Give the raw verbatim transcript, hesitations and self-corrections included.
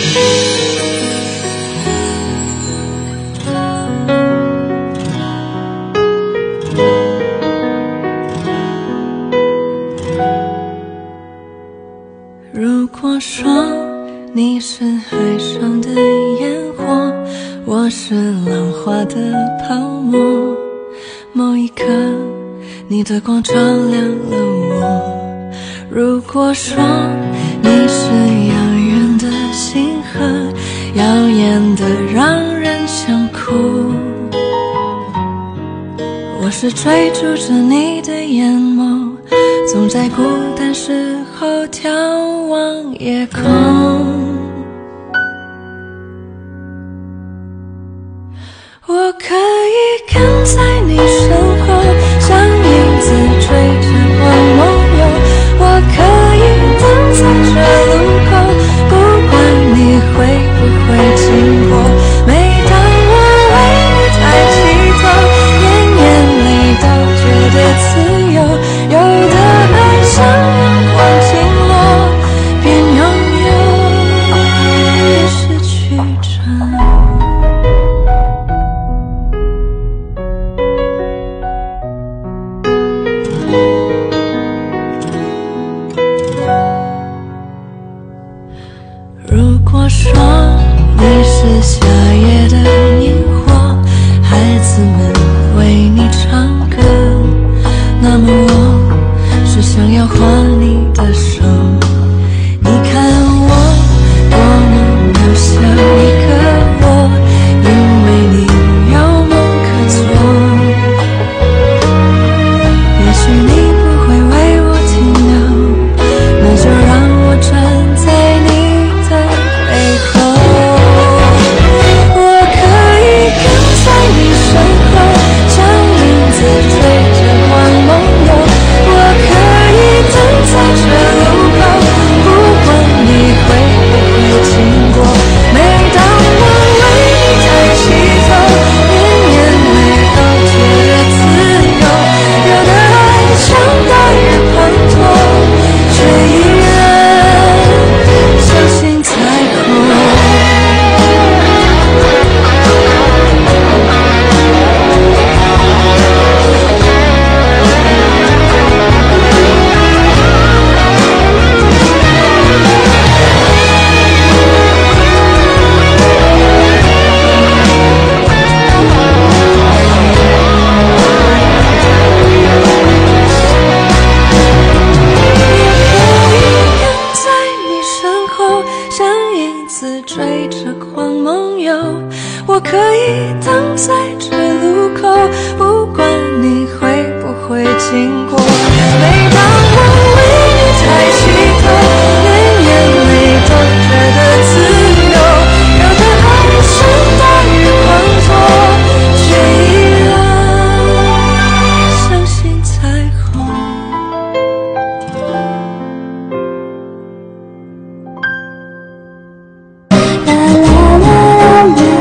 如果说你是海上的烟火，我是浪花的泡沫，某一刻你的光照亮了我。如果说你是遥远的星河，耀眼的让人想哭，我是追逐着你的眼眸，总在孤单时候眺望夜空。我可以跟在你身后，像影子追着光梦游。我可以等在这路口，不管你会不会经过。每当我为你抬起头，连眼泪都觉得自由。有的爱像阳光倾落，边拥有边失去着。如果说你是夏夜的萤火，孩子们为你唱歌，那么我是想要画你的手。你看我多么渺小一个我，因为你有梦可做。也许你不会为我停留，那就让我站在你背后。我可以跟在你身后，像影子追着光梦游。我可以等在这路口，不管你会不会经过。每当我为你抬起头，连眼泪都觉得自由。有的爱像大雨滂沱，却依然相信彩虹。追着光梦游，我可以等在这路口，不管你会不会经过。每当我为你抬起头，连眼泪都觉得自由。有的爱像大雨滂沱，却依然相信彩虹。啦啦啦啦啦。